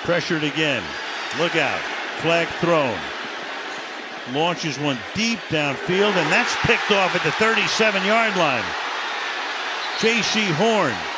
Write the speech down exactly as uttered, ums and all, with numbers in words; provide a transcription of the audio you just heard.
Pressured again. Look out. Flag thrown. Launches one deep downfield, and that's picked off at the thirty-seven yard line. Jaycee Horn